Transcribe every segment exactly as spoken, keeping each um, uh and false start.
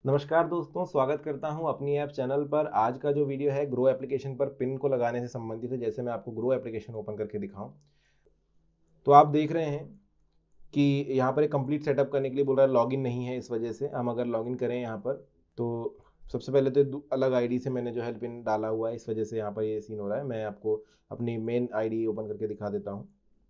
नमस्कार दोस्तों, स्वागत करता हूं अपनी ऐप चैनल पर। आज का जो वीडियो है ग्रो एप्लीकेशन पर पिन को लगाने से संबंधित है। जैसे मैं आपको ग्रो एप्लीकेशन ओपन करके दिखाऊं तो आप देख रहे हैं कि यहाँ पर एक कंप्लीट सेटअप करने के लिए बोल रहा है लॉगिन नहीं है। इस वजह से हम अगर लॉगिन करें यहाँ पर तो सबसे पहले तो दू- अलग आईडी से मैंने जो है पिन डाला हुआ है, इस वजह से यहाँ पर ये सीन हो रहा है। मैं आपको अपनी मेन आईडी ओपन करके दिखा देता हूँ।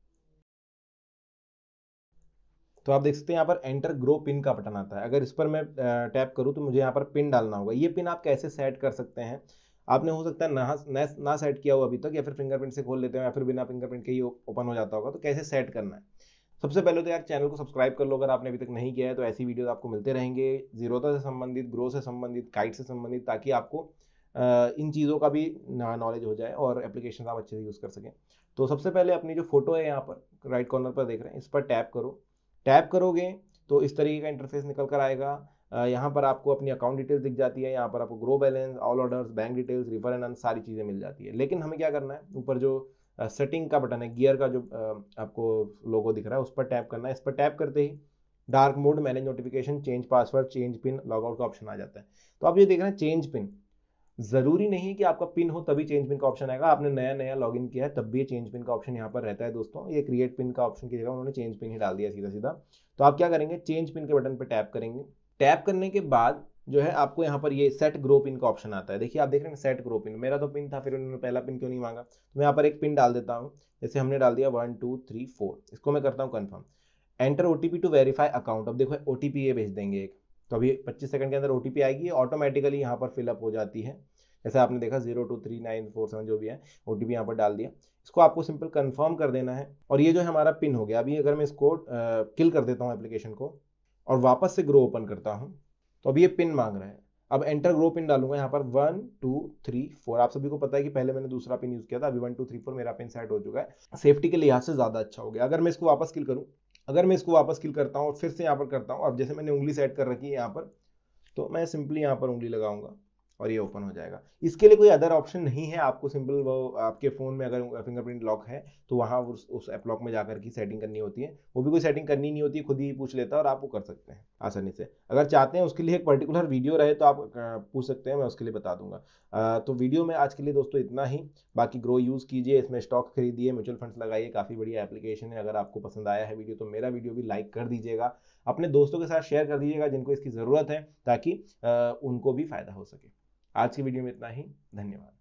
तो आप देख सकते हैं यहाँ पर एंटर ग्रो पिन का बटन आता है। अगर इस पर मैं टैप करूँ तो मुझे यहाँ पर पिन डालना होगा। ये पिन आप कैसे सेट कर सकते हैं? आपने हो सकता है ना ना, ना सेट किया हो अभी तक, या फिर फिंगरप्रिंट से खोल लेते हो, या फिर बिना फिंगरप्रिंट के ही ओपन हो जाता होगा। तो कैसे सेट करना है? सबसे पहले तो यार चैनल को सब्सक्राइब कर लो अगर आपने अभी तक नहीं किया है। तो ऐसी वीडियो आपको मिलते रहेंगे, जीरोता से संबंधित, ग्रो से संबंधित, काइट से संबंधित, ताकि आपको अ, इन चीज़ों का भी नॉलेज हो जाए और एप्लीकेशन आप अच्छे से यूज़ कर सकें। तो सबसे पहले अपनी जो फोटो है यहाँ पर राइट कॉर्नर पर देख रहे हैं, इस पर टैप करो। टैप करोगे तो इस तरीके का इंटरफेस निकल कर आएगा। अ, यहाँ पर आपको अपनी अकाउंट डिटेल्स दिख जाती है। यहाँ पर आपको Groww balance, all orders, bank details, refer and earn सारी चीज़ें मिल जाती है। लेकिन हमें क्या करना है, ऊपर जो सेटिंग का बटन है, गियर का जो अ, आपको लोगो दिख रहा है, उस पर टैप करना है। इस पर टैप करते ही dark mode, manage notification, change password, change pin, logout का ऑप्शन आ जाता है। तो आप ये देख रहे हैं चेंज पिन। जरूरी नहीं है कि आपका पिन हो तभी चेंज पिन का ऑप्शन आएगा। आपने नया नया लॉगिन किया है तब भी चेंज पिन का ऑप्शन यहाँ पर रहता है दोस्तों। ये क्रिएट पिन का ऑप्शन की जगह उन्होंने चेंज पिन ही डाल दिया सीधा सीधा। तो आप क्या करेंगे, चेंज पिन के बटन पर टैप करेंगे। टैप करने के बाद जो है आपको यहाँ पर ये सेट ग्रो पिन का ऑप्शन आता है। देखिए आप देख रहे हैं सेट ग्रो पिन, मेरा तो पिन था, फिर उन्होंने पहला पिन क्यों नहीं मांगा। तो मैं यहाँ पर एक पिन डाल देता हूँ। जैसे हमने डाल दिया वन टू थ्री फोर, इसको मैं करता हूँ confirm. Enter OTP to verify account. अब देखो ओटीपी ये भेज देंगे एक। तो अभी पच्चीस सेकंड के अंदर ओटीपी आएगी, ऑटोमेटिकली यहाँ पर फिलअप हो जाती है। जैसे आपने देखा zero two three nine four seven जो भी है, ओटीपी यहाँ पर डाल दिया। इसको आपको सिंपल कंफर्म कर देना है और ये जो है हमारा पिन हो गया। अभी अगर मैं इसको किल कर देता हूँ एप्लीकेशन को और वापस से ग्रो ओपन करता हूँ तो अभी ये पिन मांग रहा है। अब एंटर ग्रो पिन डालूंगा यहाँ पर वन टू थ्री फोर। आप सभी को पता है कि पहले मैंने दूसरा पिन यूज किया था, अभी वन टू थ्री फोर मेरा पिन सेट हो चुका है। सेफ्टी के लिहाज से ज्यादा अच्छा हो गया। अगर मैं इसको वापस किल करूँ, अगर मैं इसको वापस किल करता हूँ और फिर से यहाँ पर करता हूँ, अब जैसे मैंने उंगली सेट कर रखी है यहाँ पर, तो मैं सिंपली यहाँ पर उंगली लगाऊंगा और ये ओपन हो जाएगा। इसके लिए कोई अदर ऑप्शन नहीं है। आपको सिंपल वो आपके फ़ोन में अगर फिंगरप्रिंट लॉक है तो वहाँ उस उस ऐप लॉक में जाकर की सेटिंग करनी होती है। वो भी कोई सेटिंग करनी नहीं होती, खुद ही पूछ लेता है और आप वो कर सकते हैं आसानी से। अगर चाहते हैं उसके लिए एक पर्टिकुलर वीडियो रहे तो आप अ, पूछ सकते हैं, मैं उसके लिए बता दूंगा। अ, तो वीडियो में आज के लिए दोस्तों इतना ही। बाकी ग्रो यूज़ कीजिए, इसमें स्टॉक खरीदिए, म्यूचुअल फंड्स लगाइए, काफ़ी बढ़िया एप्लीकेशन है। अगर आपको पसंद आया है वीडियो तो मेरा वीडियो भी लाइक कर दीजिएगा, अपने दोस्तों के साथ शेयर कर दीजिएगा जिनको इसकी ज़रूरत है, ताकि उनको भी फायदा हो सके। आज की वीडियो में इतना ही। धन्यवाद।